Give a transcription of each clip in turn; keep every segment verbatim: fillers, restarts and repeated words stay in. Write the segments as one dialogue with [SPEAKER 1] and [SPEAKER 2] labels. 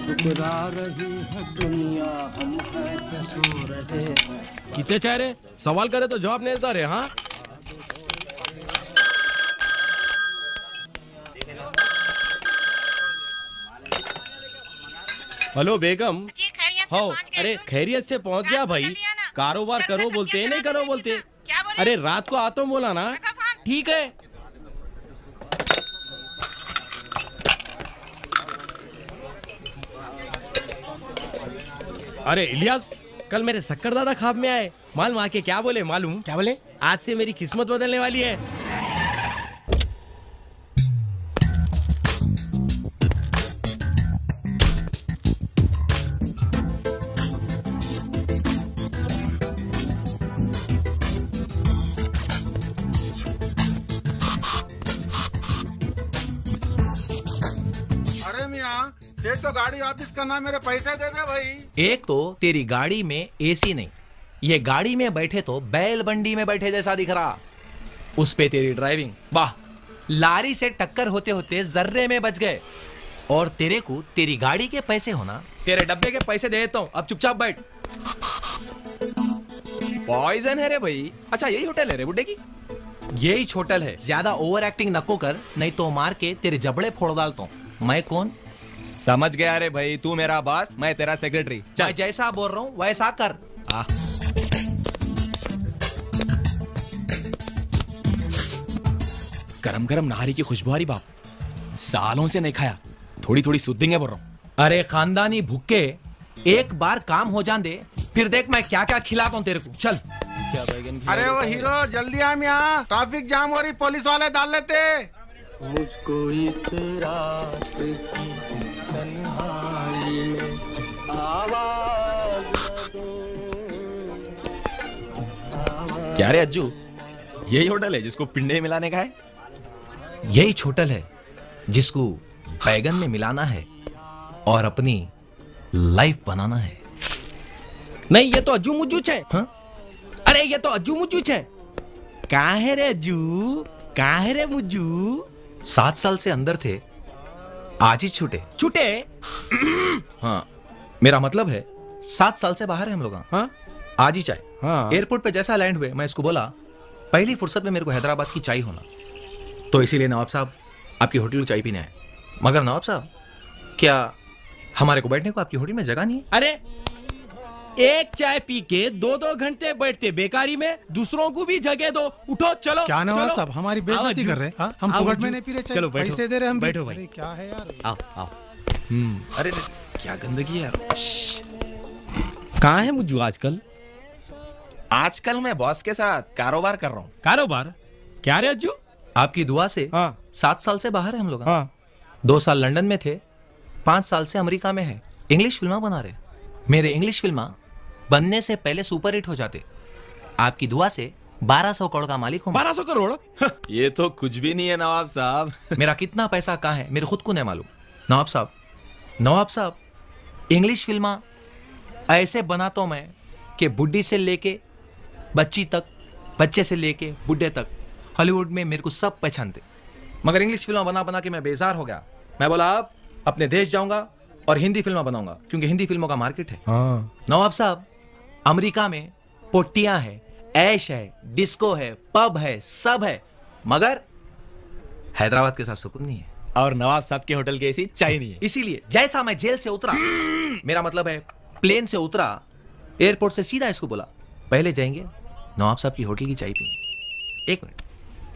[SPEAKER 1] ठुकरा रही है दुनिया, हम कैसे सो रहे हैं।
[SPEAKER 2] कितने चेहरे सवाल करे तो जवाब नहीं देता रे। हाँ हेलो बेगम। हो अरे खैरियत से पहुंच गया भाई। कारोबार करो बोलते हैं, नहीं करो बोलते। अरे रात को आता हूँ बोला ना। ठीक है। अरे इलियास, कल मेरे शक्कर दादा ख्वाब में आए। मालूम आके क्या बोले? मालूम क्या बोले? आज से मेरी किस्मत बदलने वाली है।
[SPEAKER 3] एक तो गाड़ी वापस करना, मेरे पैसे दे दे भाई।
[SPEAKER 4] एक तो तेरी गाड़ी में एसी नहीं, ये गाड़ी में बैठे तो बैल बंडी में बैठे जैसा दिख रहा। उस पे तेरी ड्राइविंग, वाह, लारी से टक्कर होते होते जर्रे में बच गए। और तेरे को तेरी गाड़ी के पैसे होना, तेरे डब्बे के पैसे दे देता हूँ, अब चुपचाप बैठ। पॉइजन है रे भाई। अच्छा यही होटल है रे बुड्ढे की? यही होटल है। ज्यादा ओवर एक्टिंग नको कर, नहीं तो मार के तेरे जबड़े फोड़ डालता हूँ। मैं कौन? समझ गया रे भाई, तू मेरा बॉस, मैं तेरा सेक्रेटरी। मैं जैसा बोल रहा हूँ वैसा कर। आ। गरम गरम नहारी की खुशबू आ रही बाप, सालों से नहीं खाया, थोड़ी थोड़ी सुधेंगे बोल रहा हूँ। अरे खानदानी भूखे, एक बार काम हो जान दे, फिर देख मैं क्या क्या खिलाता हूँ तेरे को। चल। क्या बैगन?
[SPEAKER 3] अरे वो हीरो जल्दी आ, यहाँ ट्रैफिक जाम हो रही, पुलिस वाले डाल लेते।
[SPEAKER 1] मुझको इस रात की तन्हाई में आवाज
[SPEAKER 4] क्या रे अज्जू, यही होटल है जिसको पिंडे मिलाने का है? यही होटल है जिसको बैगन में मिलाना है और अपनी लाइफ बनाना है।
[SPEAKER 2] नहीं ये तो अज्जू मुज्जूच है। हाँ? अरे ये तो अज्जू मुज्जूच है। कहाँ है रे अज्जू, कहाँ है रे मुज्जू?
[SPEAKER 4] सात साल से अंदर थे, आज ही छूटे।
[SPEAKER 2] छूटे?
[SPEAKER 4] हाँ, मेरा मतलब है सात साल से बाहर है हम लोग। हाँ, आज ही चाय। हाँ। एयरपोर्ट पे जैसा लैंड हुए, मैं इसको बोला पहली फुर्सत में मेरे को हैदराबाद की चाय होना, तो इसीलिए नवाब साहब आपकी होटल में चाय पीने आए। मगर नवाब साहब, क्या हमारे को बैठने को आपकी होटल में जगह नहीं है?
[SPEAKER 2] अरे एक चाय पी के दो दो घंटे बैठते बेकारी में, दूसरों को भी जगह दो। उठो चलो।
[SPEAKER 3] क्या नवाब साहब हमारी बेइज्जती कर रहे हैं? हम फुकट में नहीं पी रहे,
[SPEAKER 2] चलो
[SPEAKER 3] पैसे दे रहे हम।
[SPEAKER 2] बैठो भाई।
[SPEAKER 3] क्या है यार?
[SPEAKER 2] आओ आओ।
[SPEAKER 4] हम्म, अरे क्या गंदगी है यार।
[SPEAKER 2] कहाँ है मुझे आजकल?
[SPEAKER 4] आजकल मैं बॉस के साथ कारोबार कर रहा हूँ।
[SPEAKER 2] कारोबार? क्या रे अज्जू?
[SPEAKER 4] आपकी दुआ से
[SPEAKER 2] हाँ।
[SPEAKER 4] सात साल से बाहर है हम लोग।
[SPEAKER 2] हाँ।
[SPEAKER 4] दो साल लंदन में थे, पांच साल से अमेरिका में है, इंग्लिश फिल्मा बना रहे। मेरे इंग्लिश फिल्मा बनने से पहले सुपर हिट हो जाते। आपकी दुआ से बारह सौ करोड़ का मालिक हूँ।
[SPEAKER 2] बारह सौ करोड़?
[SPEAKER 4] ये तो कुछ भी नहीं है नवाब साहब। मेरा कितना पैसा कहाँ है मेरे खुद को नहीं मालूम। नवाब साहब, नवाब साहब, इंग्लिश फिल्मा ऐसे बनाता हूँ मैं कि बुढ़ी से लेके बच्ची तक, बच्चे से लेके बुढ़े तक हॉलीवुड में मेरे को सब पहचानते। मगर इंग्लिश फिल्म बना बना के मैं बेजार हो गया। मैं बोला अब अपने देश जाऊंगा और हिंदी फिल्म बनाऊंगा, क्योंकि हिंदी फिल्मों का मार्केट है। हाँ। नवाब साहब, अमेरिका में पोटियां है, ऐश है, डिस्को है, पब है, सब है, मगर हैदराबाद के साथ सुकून नहीं है। और नवाब साहब के होटल के ऐसी चाय नहीं है। इसीलिए जैसा मैं जेल से उतरा, मेरा मतलब है प्लेन से उतरा, एयरपोर्ट से सीधा इसको बोला पहले जाएंगे नवाब साहब की होटल की चाय पीएंगे। एक minute.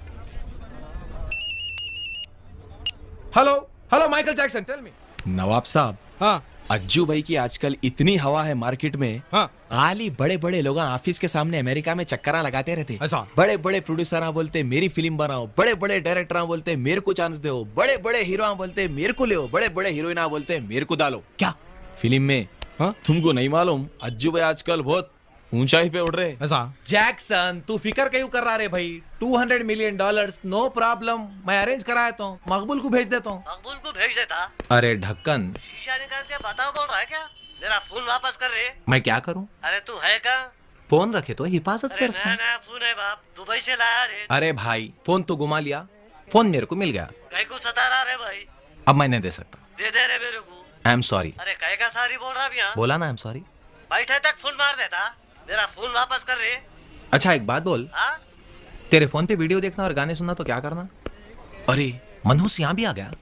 [SPEAKER 4] Hello hello Michael Jackson, tell me. नवाब साहब,
[SPEAKER 2] हाँ।
[SPEAKER 4] अज्जू भाई की आजकल इतनी हवा है मार्केट में।
[SPEAKER 2] हाँ।
[SPEAKER 4] आली बड़े बड़े लोग ऑफिस के सामने अमेरिका में चक्करा लगाते रहते।
[SPEAKER 2] ऐसा?
[SPEAKER 4] बड़े बड़े प्रोड्यूसर बोलते मेरी फिल्म बनाओ, बड़े बड़े डायरेक्टर बोलते मेरे को चांस दो, बड़े बड़े हीरो बोलते मेरे को ले, बड़े बड़े हीरोइन बोलते मेरे को डालो। क्या फिल्म में? हाँ? तुमको नहीं मालूम अज्जू भाई आजकल बहुत ऊंचाई पे उड़ रहे।
[SPEAKER 2] ऐसा?
[SPEAKER 4] जैक्सन, तू फिकर क्यों कर रहा रे भाई? Two hundred million dollars, no problem, मैं अरेंज करा देता हूँ, मकबूल को भेज देता हूँ।
[SPEAKER 5] मकबूल को भेज देता?
[SPEAKER 4] अरे ढक्कन,
[SPEAKER 5] शीशा निकाल के बताओ बोल रहा है क्या? मेरा फोन वापस कर रहे।
[SPEAKER 4] मैं क्या करूँ?
[SPEAKER 5] अरे तू है क्या?
[SPEAKER 4] फोन रखे तो हिफाजत से रखना।
[SPEAKER 5] नया नया फोन है बाप, दुबई से लाया रे।
[SPEAKER 4] अरे भाई, फोन तो घुमा लिया, फोन मेरे को मिल गया।
[SPEAKER 5] कहीं को सता रहा रे भाई।
[SPEAKER 4] अब मैं नहीं दे सकता।
[SPEAKER 5] दे दे रे मेरे को।
[SPEAKER 4] I am sorry.
[SPEAKER 5] अरे कहेगा सारी बोल रहा अभी? यहाँ
[SPEAKER 4] बोला ना आई एम सॉरी।
[SPEAKER 5] बैठे तक फोन मार देता, मेरा फोन वापस कर रहे।
[SPEAKER 4] अच्छा एक बात बोल,
[SPEAKER 5] हाँ
[SPEAKER 4] तेरे फोन पे वीडियो देखना और गाने सुनना तो क्या करना? अरे मनहूस यहाँ भी आ गया।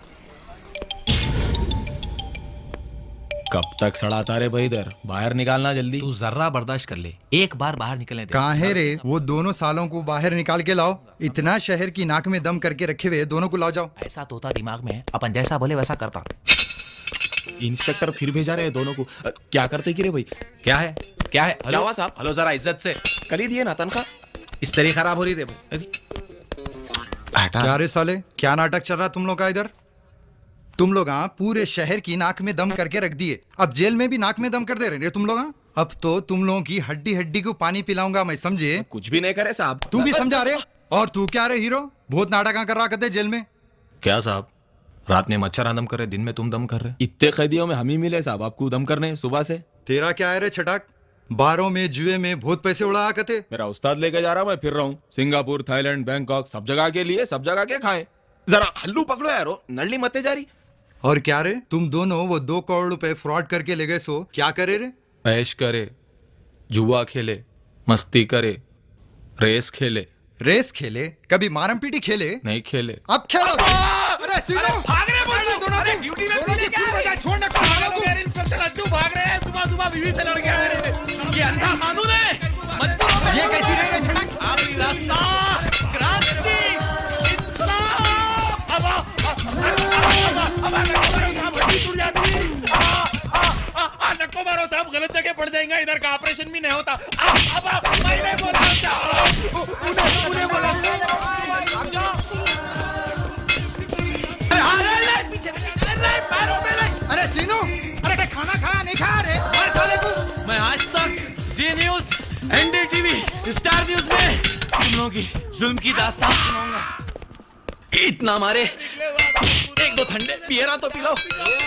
[SPEAKER 2] कब तक सड़ाता रे भाई, इधर बाहर निकालना जल्दी।
[SPEAKER 4] तू जर्रा बर्दाश्त कर ले, एक बार बाहर निकलने दे।
[SPEAKER 6] कहाँ है रे वो दोनों सालों को? बाहर निकाल के लाओ। इतना शहर की नाक में दम करके रखे हुए दोनों को लाओ जाओ।
[SPEAKER 4] ऐसा तोता दिमाग में है, अपन जैसा बोले वैसा करता।
[SPEAKER 2] इंस्पेक्टर फिर भेजा रहे दोनों को। अ, क्या करते कि रे भाई?
[SPEAKER 4] क्या है क्या है?
[SPEAKER 2] क्या हुआ साहब?
[SPEAKER 4] हेलो जरा इज्जत से।
[SPEAKER 2] कल ही दिए ना तनख्वाह।
[SPEAKER 4] इस तरह खराब हो रही रे भाई।
[SPEAKER 6] क्या रे साले, क्या नाटक चल रहा तुम लोग का इधर? तुम लोग हाँ पूरे शहर की नाक में दम करके रख दिए, अब जेल में भी नाक में दम कर दे रहे तुम लोग। हाँ अब तो तुम लोगों की हड्डी हड्डी को पानी पिलाऊंगा मैं, समझे?
[SPEAKER 2] कुछ भी नहीं करे साहब।
[SPEAKER 6] तू भी समझा रहे? और तू क्या रे हीरो, बहुत नाटक कर रहा करते जेल में?
[SPEAKER 4] क्या साहब, रात में मच्छर दम कर रहे, दिन में तुम दम कर रहे।
[SPEAKER 2] इतने कैदियों में हम ही मिले साहब आपको दम करने सुबह से।
[SPEAKER 6] तेरा क्या है रे छटाक, बारों में जुए में बहुत पैसे उड़ा करते।
[SPEAKER 2] मेरा उस्ताद लेके जा रहा, मैं फिर रहा हूँ सिंगापुर, थाईलैंड, बैंकॉक, सब जगह के लिए सब जगह के खाए। जरा हल्लू पकड़ो यारो, नल्ली मते जारी।
[SPEAKER 6] और क्या रे तुम दोनों वो दो करोड़ रुपए फ्रॉड करके ले गए, सो क्या करे रे?
[SPEAKER 4] ऐश करे, जुआ खेले, मस्ती करे, रेस खेले।
[SPEAKER 6] रेस खेले? कभी मारम पीटी खेले?
[SPEAKER 4] नहीं खेले।
[SPEAKER 6] अब खेलो। अरे सीनो भाग रहे बोल दोनों। अरे ड्यूटी में दोनों की क्यों बजा छोड़ ना खा
[SPEAKER 2] इंस्पेक्टर अज्जू भाग रहे हैं, सुबह सुबह बीवी से लड़ गया है। ये अंधा कानून है।
[SPEAKER 6] ये कैसी रे छटाक?
[SPEAKER 2] आपकी रास्ता क्रांति इंसाफ। अब अब नको मारो साहब, गलत जगह पड़ जाएगा, इधर का ऑपरेशन भी नहीं होता। अब मैंने बोला उन्हें उन्हें बोला
[SPEAKER 6] अरे सीनो, अरे क्या खाना खाया नहीं खाया रे? मार साले को।
[SPEAKER 2] मैं Aaj Tak Zee news, NDTV, Star news में तुम लोगों की जुल्म की दास्तान सुनाऊंगा। इतना मारे, एक दो ठंडे पियरा तो पिलाओ।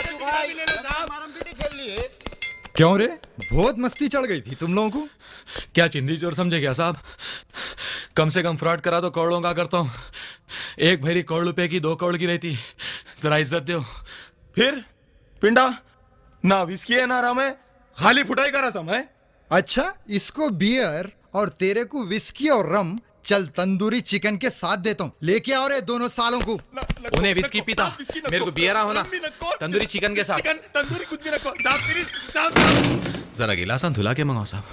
[SPEAKER 6] क्यों रे, बहुत मस्ती चढ़ गई थी तुम लोगों को?
[SPEAKER 4] क्या चिंदी चोर समझे क्या साहब? कम से कम फ्रॉड करा तो करोड़ों का करता हूँ। एक भरी करोड़ रुपए की दो करोड़ की रहती, जरा इज्जत दो।
[SPEAKER 2] फिर पिंडा ना विस्की है ना रम है, खाली फुटाई का रसम है।
[SPEAKER 6] अच्छा इसको बियर और तेरे को विस्की और रम, चल तंदूरी चिकन के साथ देता हूँ, लेके आओ रे दोनों सालों को।
[SPEAKER 4] उन्हें विस्की पीता, मेरे को बियरा होना, तंदूरी चिकन के साथ।
[SPEAKER 2] तंदूरी कुछ भी रखो साहब।
[SPEAKER 4] जरा गिलासन धुला के मंगाओ साहब,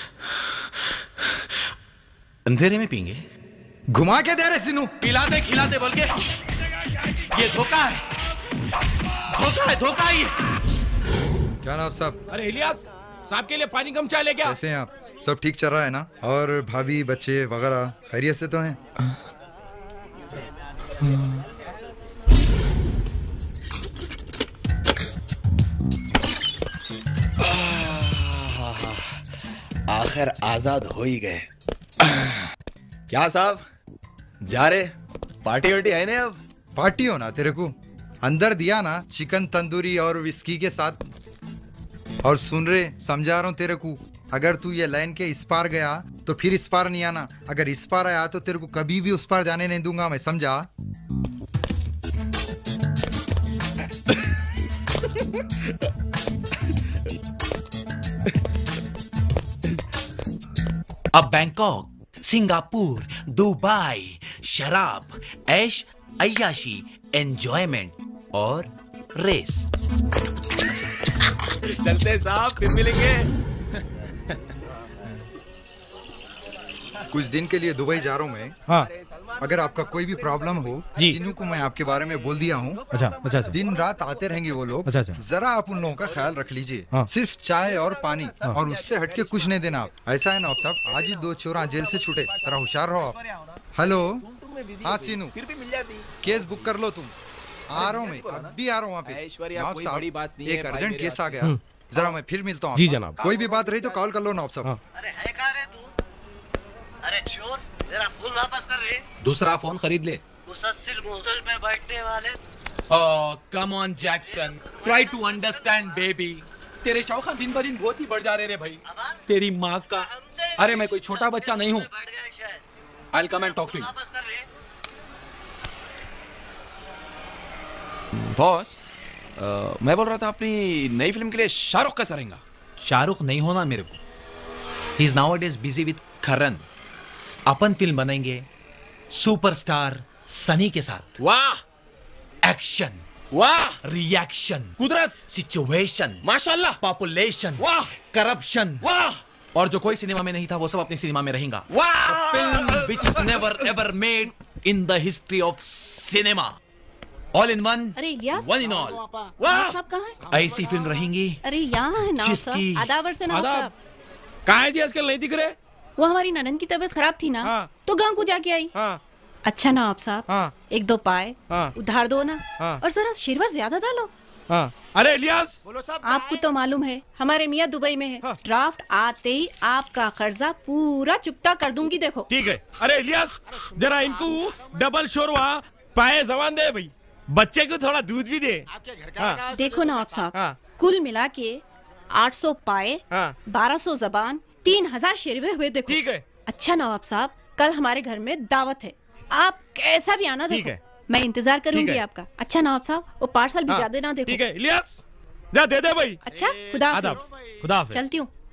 [SPEAKER 4] अंधेरे में पीएंगे।
[SPEAKER 6] घुमा के दे रहे सिनू।
[SPEAKER 2] पिलाते खिलाते बोल के, ये धोखा है, धोखा है, धोखा ही।
[SPEAKER 6] क्या नाम साहब?
[SPEAKER 2] अरे इलियास साहब के लिए पानी कम चाय ले क्या?
[SPEAKER 6] कैसे हैं आप? सब ठीक चल रहा है ना? और भाभी बच्चे वगैरह खैरियत से तो हैं?
[SPEAKER 4] आखिर आजाद हो ही गए। क्या साहब जा रहे? पार्टी वार्टी है ना? अब
[SPEAKER 6] पार्टी हो ना, तेरे को अंदर दिया ना चिकन तंदूरी और विस्की के साथ। और सुन रहे, समझा रहा हूँ तेरे को, अगर तू ये लाइन के इस पार गया तो फिर इस पार नहीं आना, अगर इस पार आया तो तेरे को कभी भी उस पार जाने नहीं दूंगा मैं, समझा?
[SPEAKER 4] अब बैंकॉक, सिंगापुर, दुबई, शराब, ऐश, अय्याशी, एंजॉयमेंट और रेस।
[SPEAKER 2] चलते साहब, फिर मिलेंगे।
[SPEAKER 6] कुछ दिन के लिए दुबई जा रहा हूँ मैं।
[SPEAKER 2] हाँ।
[SPEAKER 6] अगर आपका कोई भी प्रॉब्लम हो,
[SPEAKER 2] जी।
[SPEAKER 6] सीनू को मैं आपके बारे में बोल दिया हूँ।
[SPEAKER 2] अच्छा अच्छा अच्छा।
[SPEAKER 6] दिन रात आते रहेंगे वो लोग।
[SPEAKER 2] अच्छा, अच्छा।
[SPEAKER 6] जरा आप उन लोगों का ख्याल रख लीजिए।
[SPEAKER 2] हाँ।
[SPEAKER 6] सिर्फ चाय और पानी, और उससे हटके कुछ नहीं देना आप। ऐसा है ना आप साहब, आज ही दो चोरा जेल से छूटे, जरा होशियार रहो आप। हेलो हाँ सीनू,
[SPEAKER 2] फिर भी मिल जाती।
[SPEAKER 6] केस बुक कर लो तुम। आ रहा हूँ मैं, अब भी आ रहा हूँ वहाँ पे।
[SPEAKER 2] ऐश्वर्या,
[SPEAKER 6] नवाब
[SPEAKER 2] कोई
[SPEAKER 6] साहब,
[SPEAKER 2] बड़ी बात नहीं है,
[SPEAKER 6] एक
[SPEAKER 2] भाई
[SPEAKER 6] अर्जेंट
[SPEAKER 2] मेरे
[SPEAKER 6] केस आ गया, जरा मैं फिर मिलता हूँ।
[SPEAKER 2] जी
[SPEAKER 6] आपसे।
[SPEAKER 2] जनाब।
[SPEAKER 6] कोई भी बात रही तो कॉल कर लो नवाब साहब।
[SPEAKER 5] अरे है कहाँ रे तू? अरे चोर, मेरा फोन वापस कर रहे।
[SPEAKER 4] दूसरा फोन खरीद ले।
[SPEAKER 5] उस अस्सी मुसल पे बैठने वाले।
[SPEAKER 4] Oh, come on, Jackson. Try to understand, baby. तेरे शौक दिन ब दिन बहुत ही बढ़ जा रहे रे भाई। तेरी माँ का। अरे मैं कोई छोटा बच्चा नहीं हूँ।
[SPEAKER 5] बैठ गया शायद।
[SPEAKER 4] I'll come and talk to you.
[SPEAKER 5] वापस कर रहे।
[SPEAKER 2] बॉस, आ, मैं बोल रहा था अपनी नई फिल्म के लिए शाहरुख कैसा रहेगा?
[SPEAKER 4] शाहरुख नहीं होना मेरे को। He is nowadays busy with Karan. अपन फिल्म बनाएंगे सुपरस्टार सनी के साथ।
[SPEAKER 2] वाह
[SPEAKER 4] एक्शन,
[SPEAKER 2] वाह,
[SPEAKER 4] रिएक्शन,
[SPEAKER 2] कुदरत,
[SPEAKER 4] सिचुएशन,
[SPEAKER 2] माशाल्लाह,
[SPEAKER 4] पॉपुलेशन,
[SPEAKER 2] वाह,
[SPEAKER 4] करप्शन,
[SPEAKER 2] वाह,
[SPEAKER 4] और जो कोई सिनेमा में नहीं था वो सब अपनी सिनेमा में रहेगा।
[SPEAKER 2] वाह,
[SPEAKER 4] film which is never ever made in the history of cinema. All in one,
[SPEAKER 7] अरे इलियास,
[SPEAKER 4] one in all.
[SPEAKER 2] वाह।
[SPEAKER 7] साहब कहाँ है?
[SPEAKER 4] ऐसी फिल्म रहेंगी
[SPEAKER 7] अरे यहाँ है नवाब
[SPEAKER 4] जिसकी-
[SPEAKER 7] साहब। आदाबर से नवाब
[SPEAKER 2] आदाब।
[SPEAKER 7] साहब।
[SPEAKER 2] कहाँ है जी आजकल नहीं दिख रहे?
[SPEAKER 7] वो हमारी ननन की तबीयत खराब थी ना,
[SPEAKER 2] हाँ।
[SPEAKER 7] तो गांव को जाके आई।
[SPEAKER 2] हाँ,
[SPEAKER 7] अच्छा नवाब साहब,
[SPEAKER 2] हाँ,
[SPEAKER 7] एक दो पाए
[SPEAKER 2] हाँ।
[SPEAKER 7] उधार दो ना,
[SPEAKER 2] हाँ।
[SPEAKER 7] और जरा शेरवा ज्यादा डालो।
[SPEAKER 2] हाँ। अरे इलियास,
[SPEAKER 7] आपको तो मालूम है हमारे मियाँ दुबई में है।
[SPEAKER 2] हाँ।
[SPEAKER 7] ड्राफ्ट आते ही आपका कर्जा पूरा चुकता कर दूंगी। देखो
[SPEAKER 2] ठीक है। अरे इलियास, जरा इनको डबल शोरवा पाए जवान दे भाई, बच्चे को थोड़ा दूध भी दे। हाँ,
[SPEAKER 7] देखो नवाब साहब,
[SPEAKER 2] हाँ।
[SPEAKER 7] कुल मिला के आठ सौ पाए,
[SPEAKER 2] हाँ।
[SPEAKER 7] बारह सौ जबान, तीन हजार शेरवे हुए। देखो
[SPEAKER 2] ठीक है।
[SPEAKER 7] अच्छा नवाब साहब, कल हमारे घर में दावत है, आप कैसा भी आना।
[SPEAKER 2] ठीक
[SPEAKER 7] देखो
[SPEAKER 2] है।
[SPEAKER 7] मैं इंतजार करूंगी
[SPEAKER 2] है।
[SPEAKER 7] आपका। अच्छा नवाब साहब, वो पार्सल भिजा
[SPEAKER 2] हाँ,
[SPEAKER 7] देना। देखो
[SPEAKER 2] ठीक है इलियास, जा दे दे भाई।
[SPEAKER 7] अच्छा, खुदा
[SPEAKER 2] आदाब,
[SPEAKER 7] हाफिज।
[SPEAKER 2] खुदा हाफिज।
[SPEAKER 7] चलती हूँ।